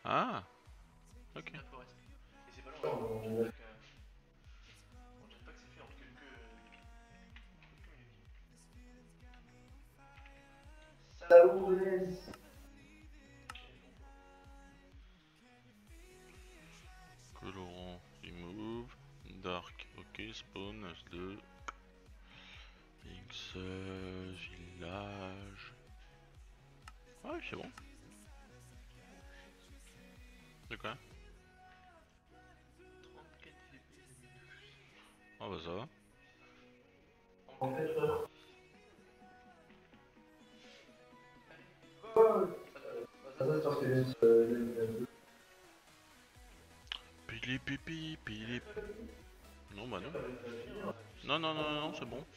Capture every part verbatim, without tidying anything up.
Ah, ok. Quatre forest. Et c'est pas long, hein. On dirait que... On dirait pas que c'est fait en quelques... quelques minutes. Ça roule. Colorant, remove. Dark, ok. Spawn, S deux. X, euh, village. Ah oui, c'est bon. C'est quoi? trente-quatre F P S. Ah bah ça va. En fait, euh... Oh, ça, ça, parce que... Euh... Pili pipi, pili. Non bah non. Non, non, non, non, non, c'est bon.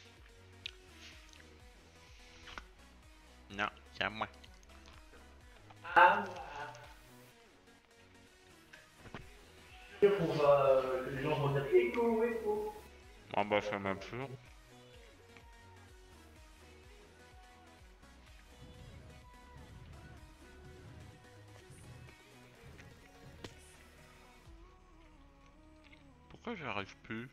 Non, c'est à moi. Ah, on va... que les gens vont dire écho, écho. Ah bah ça m'a plu. Pourquoi j'arrive plus?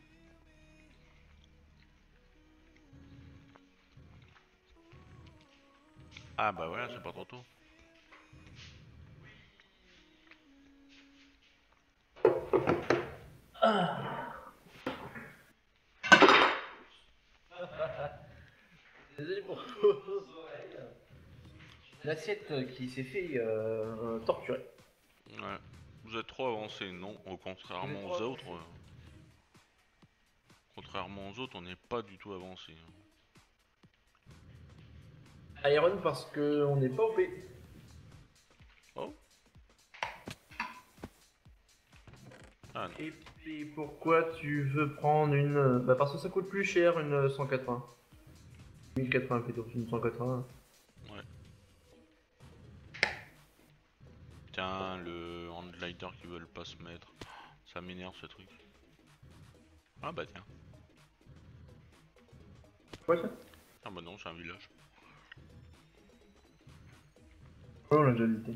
Ah bah voilà, c'est pas trop tôt. Désolé pour vos oreilles. L'assiette qui s'est fait euh, torturer. Ouais. Vous êtes trop avancé, non? Au contrairement aux autres. euh, Contrairement aux autres, on n'est pas du tout avancé. Iron parce qu'on n'est pas O P. Oh. Ah non. Et puis pourquoi tu veux prendre une... Bah parce que ça coûte plus cher une cent quatre-vingts. mille quatre-vingts plutôt, une cent quatre-vingts. Ouais. Tiens, le handlighter qui veulent pas se mettre. Ça m'énerve ce truc. Ah bah tiens. Quoi ça? Ah bah non, c'est un village. Oh, on l'a déjà visité.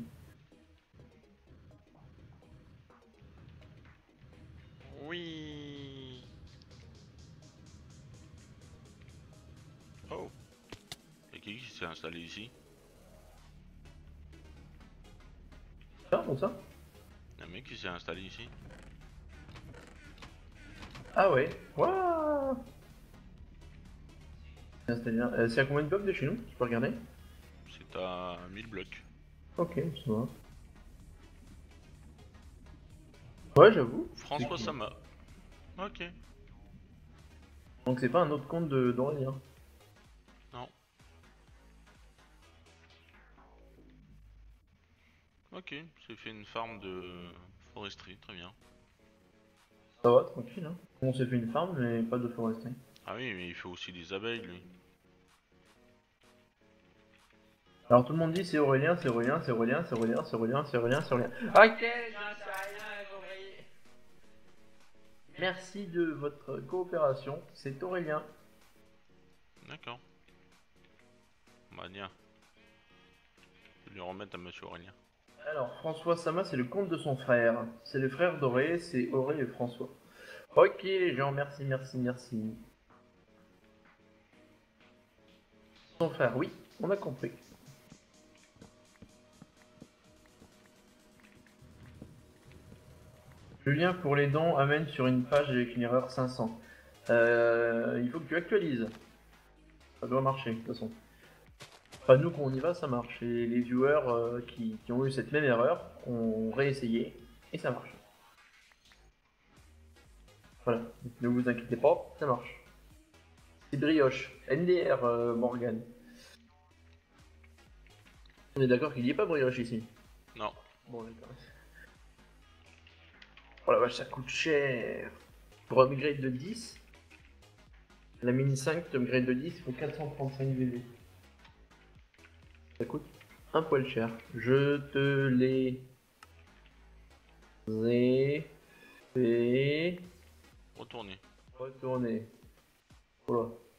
Oui. Oh. Y'a qui qui s'est installé ici? Ah, pour ça? Y'a un mec qui s'est installé ici? Ah ouais. Waouh. C'est-à-dire, euh, c'est à combien de blocs de chez nous? Tu peux regarder? C'est à mille blocs. Ok, ça va. Ouais, j'avoue. François C'est cool. Sama. Ok. Donc c'est pas un autre compte de d'Aurélien. Non. Ok, j'ai fait une farm de foresterie, très bien. Ça va, tranquille, hein. On s'est fait une farm, mais pas de foresterie. Ah oui, mais il fait aussi des abeilles lui. Alors tout le monde dit c'est Aurélien, c'est Aurélien, c'est Aurélien, c'est Aurélien, c'est Aurélien, c'est Aurélien, c'est Aurélien. Ok, j'en sais rien, compris. Merci de votre coopération, c'est Aurélien. D'accord. Bah bien. Je vais lui remettre à Monsieur Aurélien. Alors François Sama, c'est le compte de son frère. C'est le frère d'Auré, c'est Auré et François. Ok les gens, merci, merci, merci. Son frère, oui, on a compris. Le lien pour les dons amène sur une page avec une erreur cinq cents. Euh, il faut que tu actualises. Ça doit marcher, de toute façon. Enfin, nous, quand on y va, ça marche. Et les viewers euh, qui, qui ont eu cette même erreur ont réessayé et ça marche. Voilà, donc, ne vous inquiétez pas, ça marche. C'est brioche. N D R, euh, Morgan. On est d'accord qu'il n'y ait pas brioche ici. Non. Bon, d'accord. Oh la vache, ça coûte cher. Pour upgrade de dix, la mini cinq, tu upgrade de dix, il faut quatre cent trente-cinq V V. Ça coûte un poil cher. Je te les ai fait Retournez. retourner. Voilà.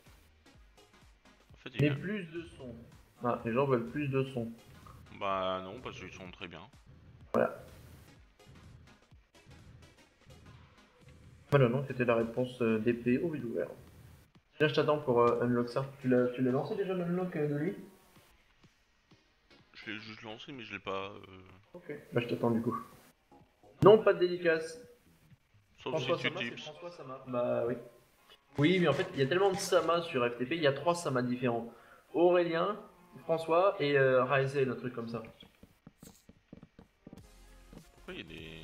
En fait, il Mais vient. plus de son. Ah, les gens veulent plus de son. Bah non, parce qu'ils sont très bien. Voilà. Voilà, donc c'était la réponse euh, d'épée au vide ouvert. Là, je t'attends pour euh, unlock ça. Tu l'as tu l'as lancé déjà l'unlock euh, de lui? Je l'ai juste lancé, mais je l'ai pas. euh, Ok. Bah, je t'attends du coup. Non, pas de dédicace. Sauf si François tu Sama, c'est tips. François Sama. Bah oui. Oui, mais en fait, il y a tellement de Sama sur F T P, il y a trois Sama différents. Aurélien, François et euh, Raezel, un truc comme ça. Pourquoi il y a des.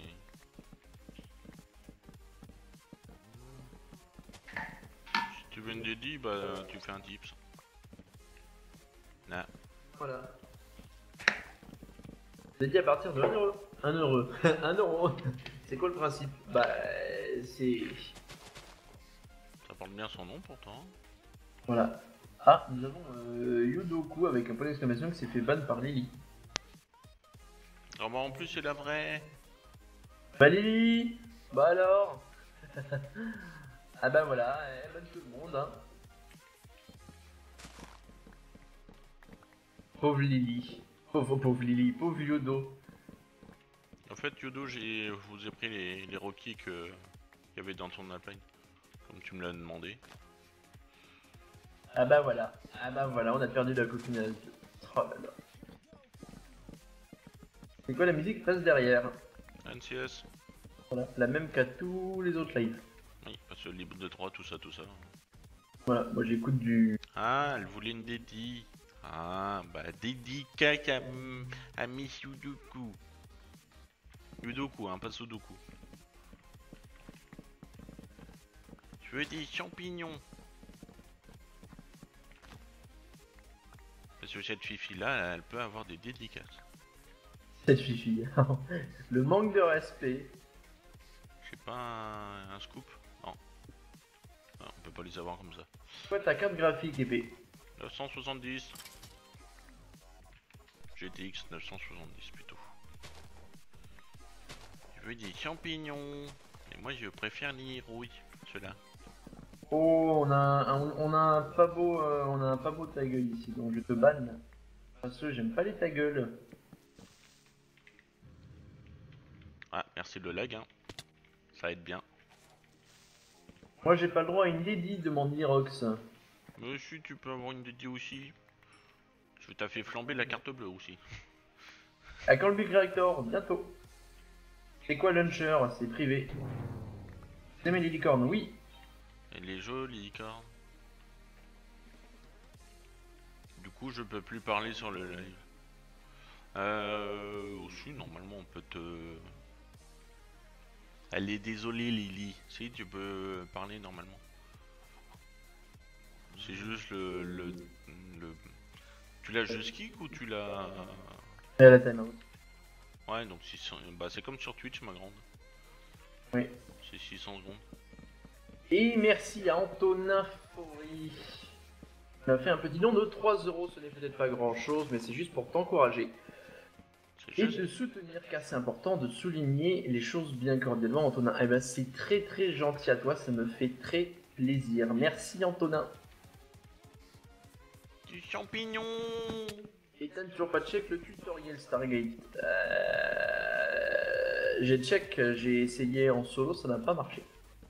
Si tu veux une dédie, bah tu fais un tips. Là. Voilà. C'est dit à partir de un euro. un euro. un euro. C'est quoi le principe? Bah, euh, c'est. Ça porte bien son nom pourtant. Voilà. Ah, nous avons euh, Yudoku avec un point d'exclamation qui s'est fait ban par Lily. Ah bah en plus c'est la vraie. Bah Lily. Bah alors. Ah bah voilà, eh, ban tout le monde, hein. Pauvre Lily. Pauvre, pauvre Lily, pauvre Yodo. En fait Yodo, j'ai, je vous ai pris les, les Rocky que qu'il y avait dans ton appel, comme tu me l'as demandé. Ah bah voilà. Ah bah voilà, on a perdu la copinage. Oh là là. C'est quoi la musique qui passe derrière? N C S. Voilà, la même qu'à tous les autres lives. Oui, parce que libre de droit, tout ça, tout ça. Voilà, moi j'écoute du. Ah, elle voulait une dédie. Ah, bah dédicace à, à Miss Yudoku. Yudoku, hein, pas Sudoku. Tu veux des champignons? Parce que cette fifi-là, elle peut avoir des dédicaces. Cette fifi. Le manque de respect. J'ai pas un, un scoop? Non. Non, on peut pas les avoir comme ça. Quoi ta carte graphique épée? neuf cent soixante-dix. G T X neuf cent soixante-dix plutôt. Je veux des champignons. Et moi je préfère les rouilles, ceux-là. Oh, on a un, on a un pas beau, euh, on a un pas beau ta gueule ici, donc je te banne. Parce que j'aime pas les ta gueule. Ah, merci le lag, hein. Ça aide bien. Moi j'ai pas le droit à une lady de mon Nirox. Mais si tu peux avoir une dédiée aussi. Je t'ai fait flamber la carte bleue aussi. À quand le Big Reactor? Bientôt. C'est quoi Launcher? C'est privé. C'est mes licornes, oui. Elle est jolie, licorne. Du coup, je peux plus parler sur le live. Euh. Aussi, normalement, on peut te. Elle est désolée, Lily. Si, tu peux parler normalement. C'est juste le. le, le... Tu l'as juste kick ou tu l'as. Et à la timeout. Ouais, donc six cents... bah, c'est comme sur Twitch, ma grande. Oui. C'est six cents secondes. Et merci à Antonin Faury. On a fait un petit don de trois euros, ce n'est peut-être pas grand chose, mais c'est juste pour t'encourager. C'est Et juste. de soutenir, car c'est important de souligner les choses bien cordialement, Antonin. Eh ben, c'est très très gentil à toi, ça me fait très plaisir. Merci Antonin. Du champignon. Et t'as toujours pas check le tutoriel Stargate. Euh... J'ai check, j'ai essayé en solo, ça n'a pas marché.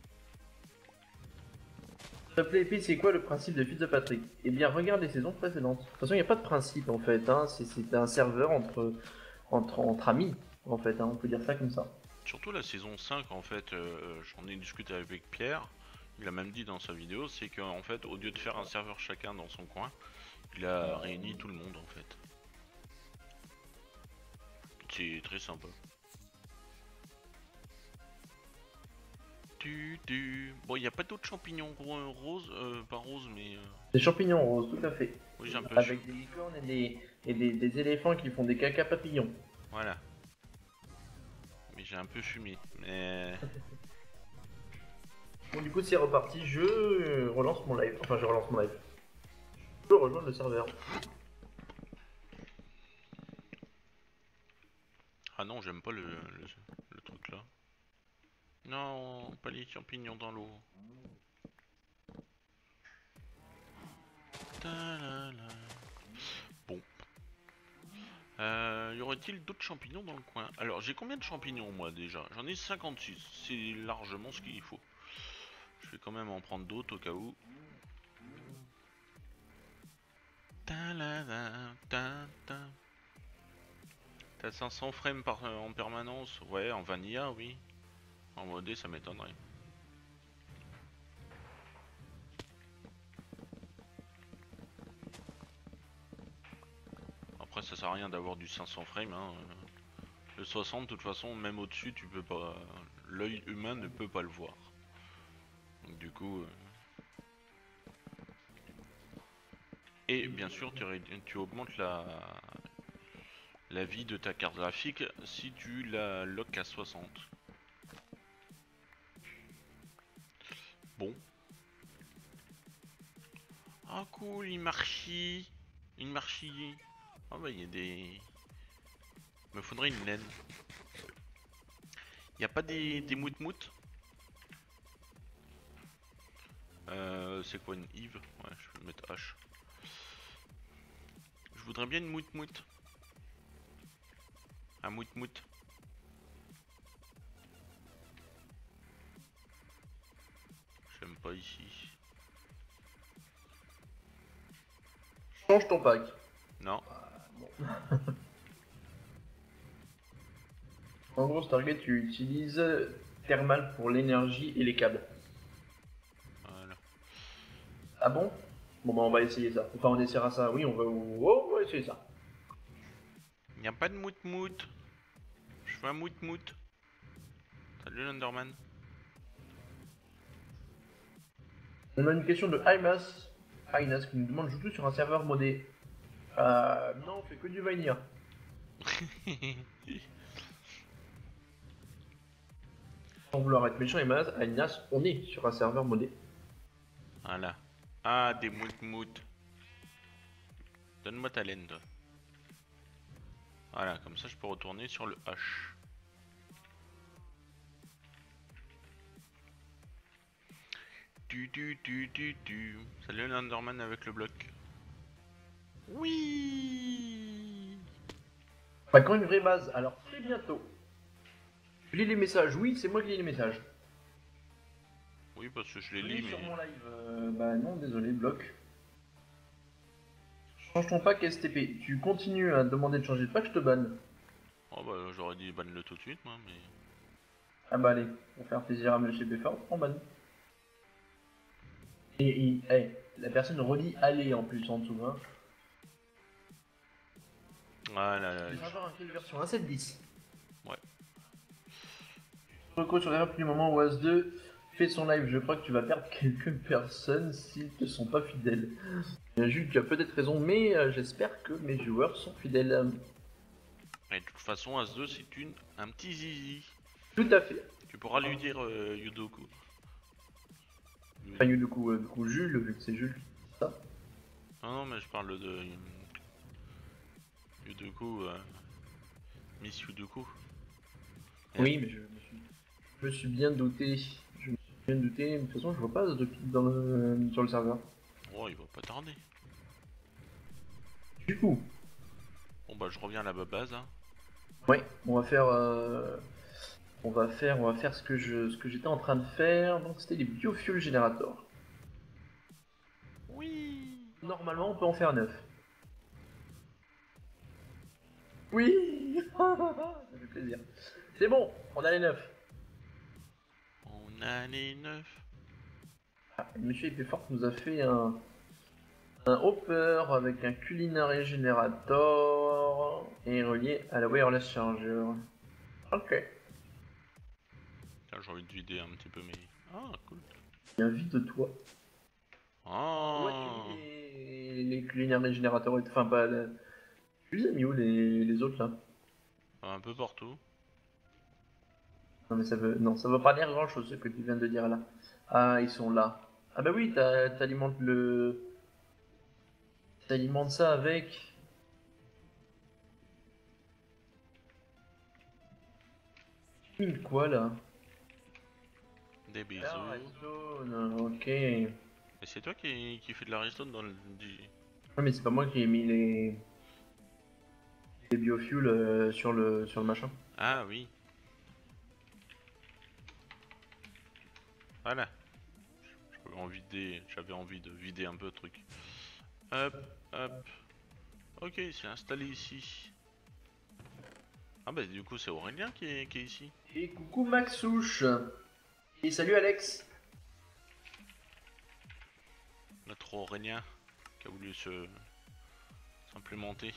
S'appelait Épée, c'est quoi le principe de Fitzpatrick? Eh bien, regarde les saisons précédentes. De toute façon, il n'y a pas de principe en fait, hein. C'est un serveur entre, entre, entre amis, en fait, hein. On peut dire ça comme ça. Surtout la saison cinq, en fait, euh, j'en ai discuté avec Pierre. Il a même dit dans sa vidéo, c'est qu'en fait, au lieu de faire un serveur chacun dans son coin, il a réuni tout le monde en fait. C'est très sympa. Tu, tu... Bon, il n'y a pas d'autres champignons gros, roses, euh, pas roses, mais... Euh... Des champignons roses, tout à fait. Oui, j'ai un peu... Avec des licornes et, des, et des, des éléphants qui font des caca papillons. Voilà. Mais j'ai un peu fumé, mais... Bon, du coup, c'est reparti. Je relance mon live. Enfin, je relance mon live. Je rejoins le serveur. Ah non, j'aime pas le, le, le truc là. Non, pas les champignons dans l'eau. Bon. Euh, y aurait-il d'autres champignons dans le coin? Alors, j'ai combien de champignons moi déjà? J'en ai cinquante-six. C'est largement ce qu'il faut. vais quand même en prendre d'autres au cas où. T'as cinq cents frames par, euh, en permanence? Ouais, en vanilla, oui. En modé, ça m'étonnerait. Après, ça sert à rien d'avoir du cinq cents frames. Hein. Le soixante, de toute façon, même au-dessus, tu peux pas. L'œil humain ne peut pas le voir. Donc, du coup. Euh... Et bien sûr, tu, ré... tu augmentes la. la vie de ta carte graphique si tu la lock à soixante. Bon. Ah cool, une marchie. Une marchie. Ah bah il y a des... Il me faudrait une laine. Y a pas des, des mout-mout? Euh, c'est quoi une Yves? Ouais, je vais mettre H. Je voudrais bien une mout-mout. Un mout-mout. J'aime pas ici. Change ton pack. Non. En gros, Stargate, tu utilises thermal pour l'énergie et les câbles. Voilà. Ah bon? Bon bah on va essayer ça. Enfin on essaiera ça, oui on va, oh, on va essayer ça. Y a pas de mout-mout. Je veux un mout-mout. Salut l'Underman. On a une question de Aimas. Ainas qui nous demande joue-tu sur un serveur modé? Euh, non, on fait que du vanilla. Sans vouloir être méchant, Aimas, Ainas, on est sur un serveur modé. Voilà. Ah, des mout-mout. Donne-moi ta laine, toi. Voilà, comme ça je peux retourner sur le H. Du du du du du. Salut l'Underman avec le bloc. Oui. Bah quand une vraie base, alors très bientôt. Je lis les messages, oui c'est moi qui lis les messages. Oui parce que je les Oui, lis sur mais... mon live, euh, bah non désolé, bloc. Change ton pack S T P. Tu continues à demander de changer de pack, je te banne. Oh bah j'aurais dit banne le tout de suite moi mais... Ah bah allez, pour faire plaisir à M. Befford, on banne. Et, et hey, la personne relit aller en plus en dessous. Hein. Ah là là. Les serveurs incluent la version un sept dix. Ouais. Reco sur l'erreur depuis le moment où A S deux fait son live. Je crois que tu vas perdre quelques personnes s'ils te sont pas fidèles. Bien Jules, tu as peut-être raison, mais euh, j'espère que mes joueurs sont fidèles. Et de toute façon As deux c'est une... un petit zizi. Tout à fait. Tu pourras lui dire euh, Yudoku. Enfin, du coup, euh, du coup, Jules, vu que c'est Jules qui dit ça. Non non mais je parle de... Yudoku... Euh... Miss Yudoku. Oui, mais je me suis, je me suis bien douté. Je me suis bien douté. De toute façon, je vois pas de pic dans le, sur le serveur. Oh il va pas tarder. Du coup, Bon bah je reviens à la base hein. ouais, on va faire, euh, on va faire, on va faire ce que je, ce que j'étais en train de faire. Donc c'était les biofuel generators. Oui. Normalement, on peut en faire neuf. Oui, ça fait plaisir. C'est bon, on a les neuf. On a les neuf. Ah, Monsieur Epefort nous a fait un, un hopper avec un culinary generator et relié à la wireless charger. Ok. Tiens, j'ai envie de vider un petit peu mais... Ah cool. Bien vite de toi. Oh. Ouais, tu mis les, les culinary generators, et- enfin pas. La... Tu les as mis où les, les autres là? Un peu partout. Non mais ça veut, non, ça veut pas dire grand chose ce que tu viens de dire là. Ah, ils sont là. Ah bah oui, t'as- t'alimentes le. T'alimentes ça avec. Une quoi là? Des bisous. Ah, redstone, ok. Et c'est toi qui, qui fais de la redstone dans le... du- Non mais c'est pas moi qui ai mis les. Les biofuels euh, sur le sur le machin. Ah oui. Voilà. en vider, j'avais envie de vider un peu le truc. Hop, hop. Ok, c'est installé ici. Ah bah du coup c'est Aurélien qui est, qui est ici. Et coucou Maxouche. Et salut Alex. Notre Aurélien qui a voulu se s'implémenter.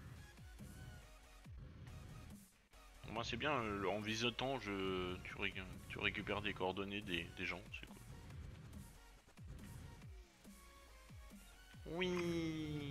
Moi c'est bien, euh, en visitant je, tu, ré, tu récupères des coordonnées des, des gens, c'est cool. Oui.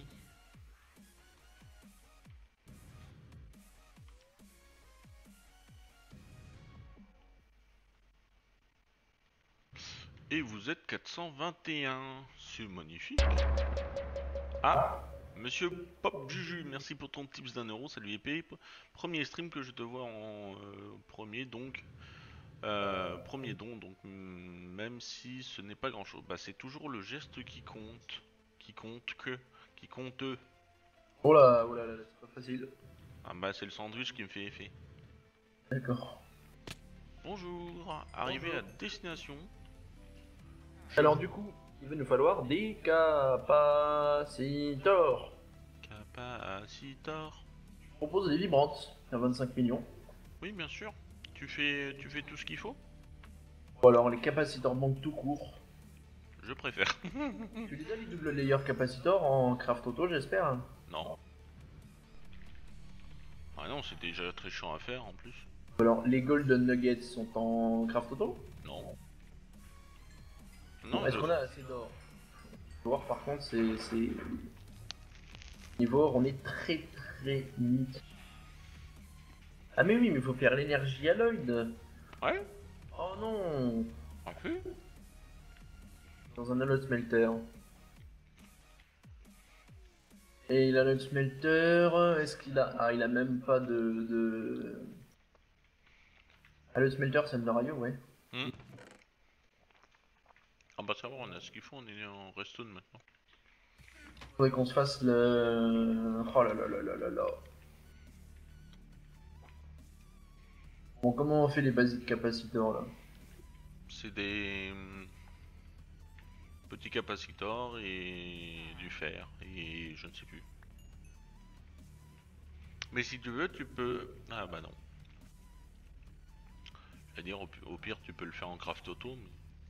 Et vous êtes quatre cent vingt et un, c'est magnifique. Ah, Monsieur Pop Juju, merci pour ton tips d'un euro, salut épée. Premier stream que je te vois en euh, premier, donc euh, premier don, donc mm, même si ce n'est pas grand chose, bah c'est toujours le geste qui compte, qui compte que, qui compte. Oh là, oh là, là, c'est pas facile. Ah bah c'est le sandwich qui me fait effet. D'accord. Bonjour, arrivé à destination. Alors du coup, il va nous falloir des capacitors. Capacitor. Je propose des vibrantes à vingt-cinq millions. Oui bien sûr. Tu fais, tu fais tout ce qu'il faut. Ou alors les capacitors manquent tout court. Je préfère. Tu les as les double layer capacitors en craft auto, j'espère. Non. Ah non, c'est déjà très chiant à faire en plus. Ou alors les golden nuggets sont en craft auto. Non. Non, Non, est-ce je... qu'on a assez d'or? Faut voir par contre, c'est. c'est- Niveau or, on est très très limite. Ah, mais oui, mais il faut faire l'énergie à Lloyd. Ouais, Oh non, parfait. dans un anode smelter. Et l'anode smelter, est-ce qu'il a. Ah, il a même pas de. de... Anode smelter, c'est le rayon, ouais. Hmm. Ah bah ça va, on a ce qu'il faut, on est en redstone maintenant. Faudrait qu'on se fasse le. Oh là là là là là là. Bon, comment on fait les basiques capacitors là? C'est des hum, petits capacitors et du fer et je ne sais plus. Mais si tu veux, tu peux. Ah bah non. Je veux dire, au, pi- au pire, tu peux le faire en craft auto. Mais...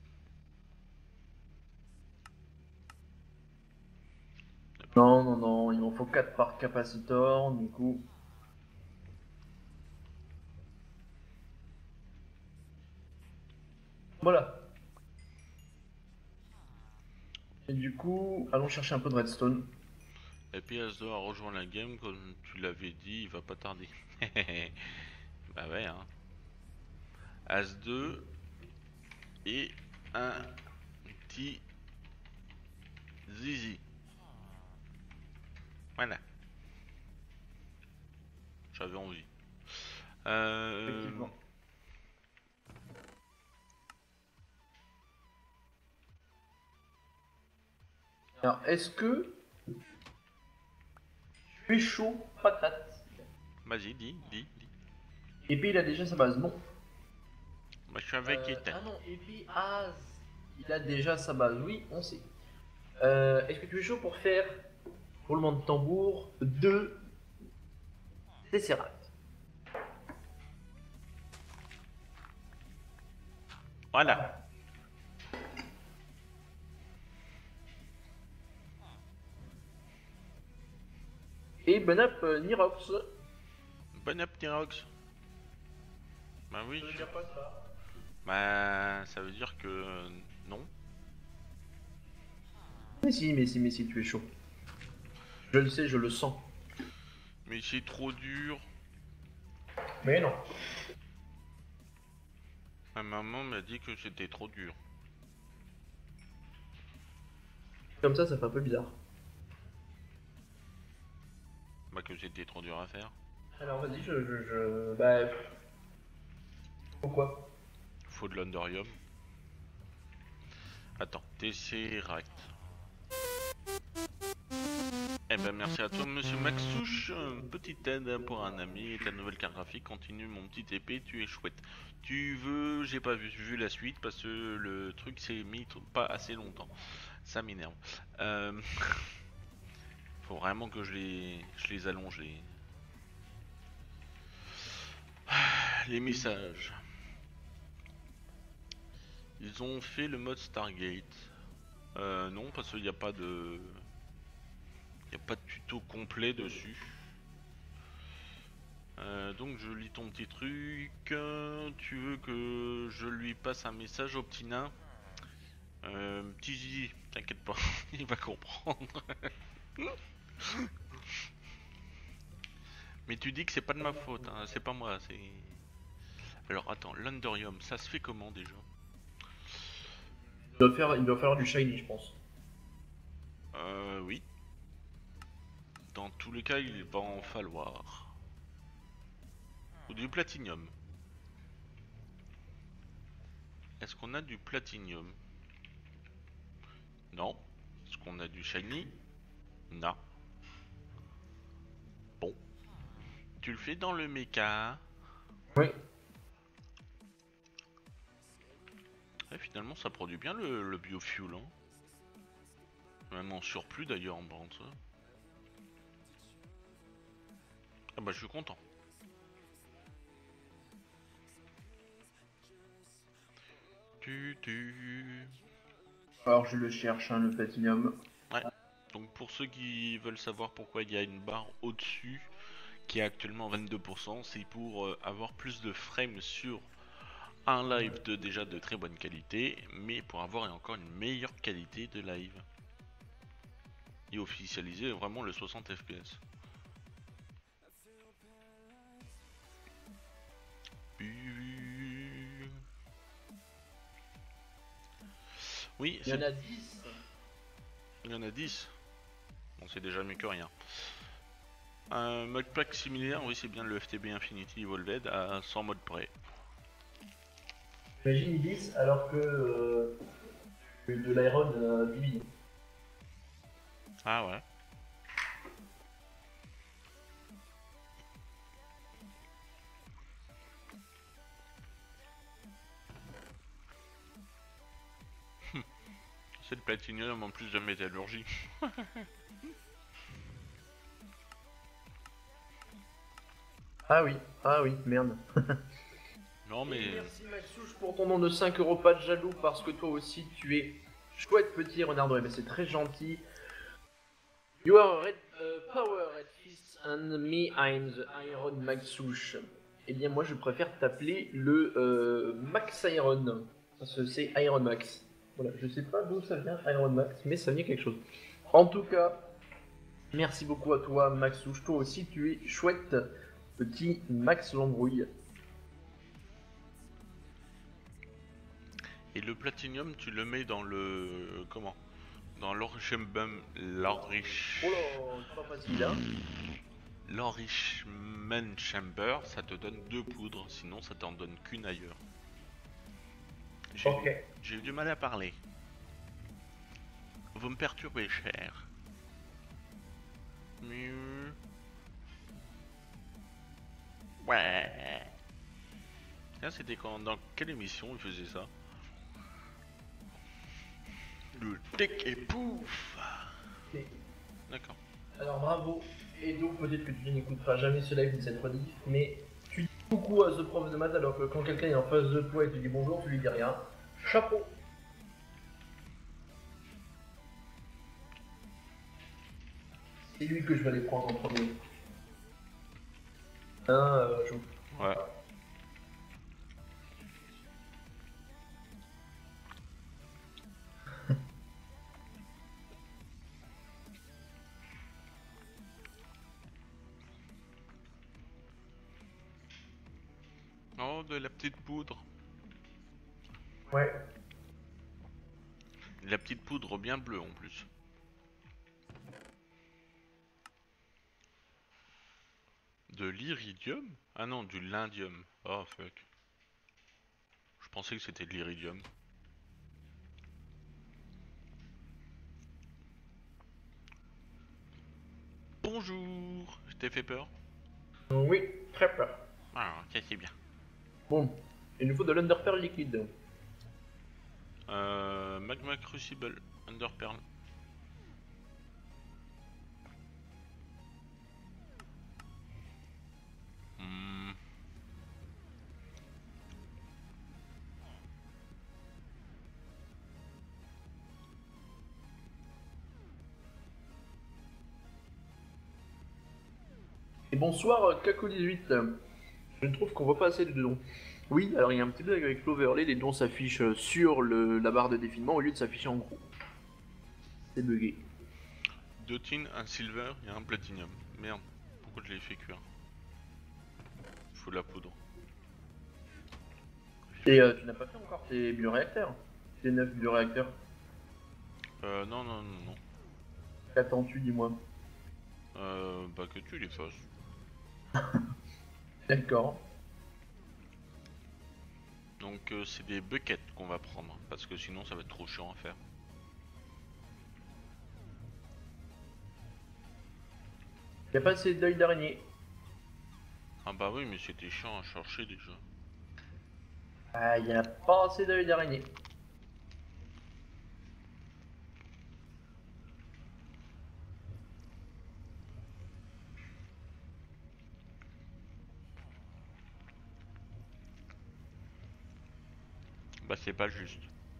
Non, non, non, il m'en faut quatre par capacitor, du coup. Voilà. Et du coup, allons chercher un peu de redstone. Et puis S deux a rejoint la game, comme tu l'avais dit, il va pas tarder. Bah ouais, hein. As deux et un petit zizi. Voilà. J'avais envie. Euh... Effectivement. Alors, est-ce que je suis chaud patate? Vas-y, dis, dis, dis. Et puis il a déjà sa base, non. Moi je suis avec Euh, Ethan. ah non, et puis ah, il a déjà sa base, oui, on sait. Euh, est-ce que tu es chaud pour faire, roulement de tambour, deux Tesseract? Voilà. Et bon up, euh, Nirox. Bon up, T-Rox. Bah oui. Ça veut dire pas ça. Bah ça veut dire que non. Mais si, mais si, mais si, tu es chaud. Je le sais, je le sens. Mais c'est trop dur. Mais non. Ma maman m'a dit que c'était trop dur. Comme ça, ça fait un peu bizarre. Bah que c'était trop dur à faire. Alors vas-y, je, je, je... Bah... Pourquoi? Faut de l'underium. Attends, Tesseract. Eh ben merci à toi monsieur Maxouche, Euh, petite aide pour un ami et ta nouvelle carte graphique, continue mon petit épée, tu es chouette. Tu veux, j'ai pas vu, vu la suite parce que le truc s'est mis t- pas assez longtemps, ça m'énerve. Euh... Faut vraiment que je les, je les allonge les, les messages. Ils ont fait le mode Stargate. Euh, non parce qu'il n'y a pas de, il y a pas de tuto complet dessus. Euh, donc je lis ton petit truc. Euh, tu veux que je lui passe un message au petit nain? euh, Petit Zizi, t'inquiète pas, il va comprendre. Mais tu dis que c'est pas de ma faute, hein, c'est pas moi, c'est... Alors attends, l'Underium, ça se fait comment déjà? Il doit, faire, il doit falloir du shiny, je pense. Euh, oui. Dans tous les cas, il va en falloir. Ou du platinium. Est-ce qu'on a du platinium? Non. Est-ce qu'on a du shiny? Non. Bon. Tu le fais dans le mecha. Oui. Ouais, finalement, ça produit bien le, le biofuel. Hein. Même en surplus d'ailleurs en bande. Ah bah je suis content. Tu, tu. Alors je le cherche, hein, le platinum. Ouais. Donc pour ceux qui veulent savoir pourquoi il y a une barre au-dessus qui est actuellement vingt-deux pour cent, c'est pour euh, avoir plus de frames sur un live de déjà de très bonne qualité, mais pour avoir encore une meilleure qualité de live. Et officialiser vraiment le soixante F P S. Oui, il y en a dix. Il y en a dix. Bon, c'est déjà mieux que rien. Un modpack similaire, oui, c'est bien le F T B Infinity Evolved à cent modes près. Imagine dix alors que, euh, que de l'Iron euh, divise. Ah ouais. C'est le platinium en plus de métallurgie. Ah oui, ah oui, merde. Non mais... Et merci Maxouche pour ton nom de cinq euros, pas de jaloux, parce que toi aussi tu es chouette petit renard doré, mais c'est très gentil. You are a red uh, power red fist and me I'm the Iron Maxouche. Eh bien moi je préfère t'appeler le euh, Max Iron, parce que c'est Iron Max. Voilà, je sais pas d'où ça vient Iron Max, mais ça vient quelque chose. En tout cas, merci beaucoup à toi Maxouche, toi aussi tu es chouette petit Max l'embrouille. Et le platinium, tu le mets dans le... Comment? Dans l'enrichment... L'enrich... Oh là, c'est pas facile hein. L'enrichment chamber, ça te donne deux poudres, sinon ça t'en donne qu'une ailleurs. J'ai Ok. eu du mal à parler. Vous me perturbez, cher. Mieux. Ouais. Ah, c'était quand, dans quelle émission il faisait ça? Le tech et pouf. Ok. D'accord. Alors bravo, et donc peut-être que tu n'écouteras jamais ce live ni cette rediff, mais tu dis coucou à ce prof de maths alors que quand quelqu'un est en face de toi et te dit bonjour, tu lui dis rien. Chapeau. C'est lui que je vais aller prendre en premier. Hein, euh, je... Ouais. Oh, de la petite poudre. Ouais. De la petite poudre bien bleue en plus. De l'iridium? Ah non, du lindium. Oh fuck. Je pensais que c'était de l'iridium. bonjour. Je t'ai fait peur? Oui, très peur. Ah, ça c'est bien. Bon, il nous faut de l'underpearl liquide. Euh, Magma Crucible, Underpearl. Hmm. Et bonsoir, Kako dix-huit. Je trouve qu'on voit pas assez de dons. Oui, alors il y a un petit bug avec l'overlay, les dons s'affichent sur le, la barre de défilement au lieu de s'afficher en gros. C'est bugué. Deux tin, un silver et un platinum. Merde, pourquoi je l'ai fait cuire? Faut de la poudre. Et euh, tu n'as pas fait encore tes bioréacteurs? Tes neuf bioréacteurs? Euh, non, non, non, non. Qu'attends-tu, dis-moi? Euh, bah que tu les fasses. D'accord. Donc euh, c'est des buckets qu'on va prendre, parce que sinon ça va être trop chiant à faire. Y a pas assez d'œil d'araignée. Ah bah oui, mais c'était chiant à chercher déjà. Ah, y a pas assez d'œil d'araignée. Bah c'est pas juste.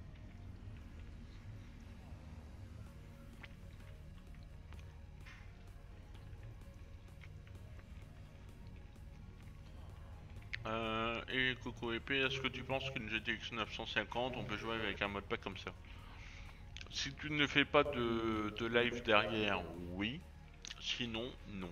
Euh, et Coco épée, est-ce que tu penses qu'une G T X neuf cent cinquante, on peut jouer avec un modpack comme ça? Si tu ne fais pas de, de live derrière, oui. Sinon, non.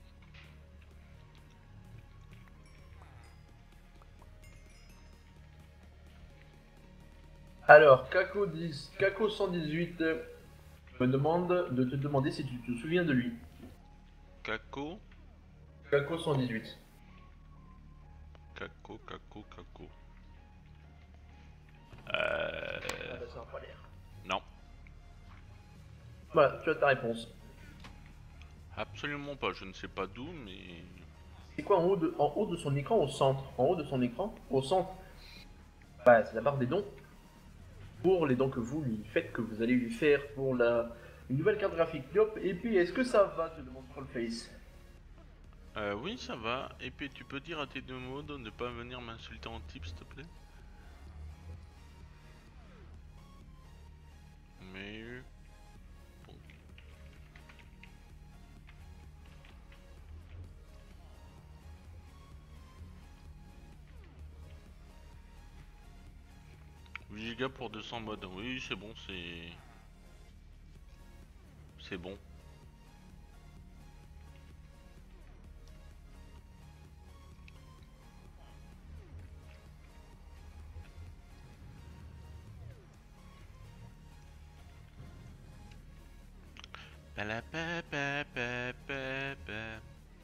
Alors, Kako dix, Kako cent dix-huit me demande de te demander si tu te souviens de lui. Kako, Kako cent dix-huit. Kako, Kako, Kako. Euh... Ah bah ça n'a pas l'air. Non, Voilà, tu as ta réponse. absolument pas. Je ne sais pas d'où, mais... C'est quoi en haut, de, en haut de son écran, au centre? En haut de son écran, au centre. Bah, c'est la barre des dons. Pour les dons que vous lui faites, que vous allez lui faire pour la une nouvelle carte graphique. Yop, et puis est-ce que ça va, te demande Trollface? Euh, oui, ça va. Et puis tu peux dire à tes deux mots de ne pas venir m'insulter en type, s'il te plaît? Mais... Bon. huit gigas pour deux cents modes. Oui, c'est bon, c'est... C'est bon. Palapapapapapa.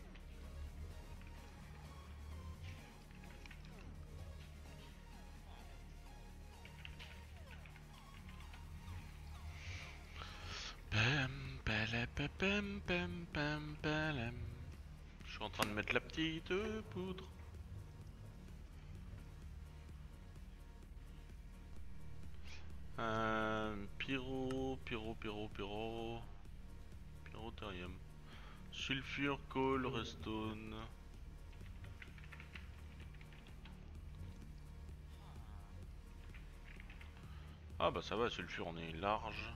Pam, palapapam, pam, pam, palam. Je suis en train de mettre la petite poudre. Euh, pyro, pyro, pyro, pyro. Pyrotherium. Sulfure, coal, redstone. Ah bah ça va, sulfure on est large.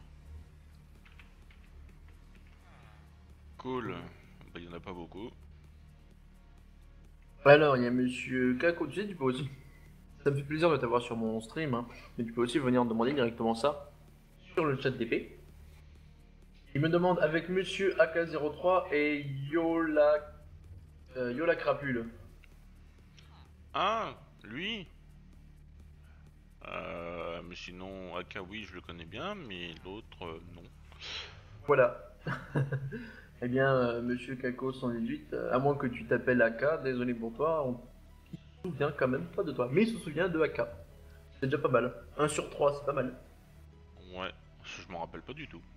Coal, bah il y en a pas beaucoup. Alors, il y a monsieur Kako, tu sais, tu peux aussi. Ça me fait plaisir de t'avoir sur mon stream, hein, mais tu peux aussi venir me demander directement ça sur le chat D P. Il me demande avec monsieur A K zéro trois et Yola. Euh, Yola Crapule. Ah, lui euh, mais sinon, Aka oui je le connais bien, mais l'autre euh, non. Voilà. Eh bien, euh, monsieur Kako cent dix-huit, euh, à moins que tu t'appelles A K, désolé pour toi, on se souvient quand même pas de toi. Mais il se souvient de A K. C'est déjà pas mal. un sur trois, c'est pas mal. Ouais, je m'en rappelle pas du tout.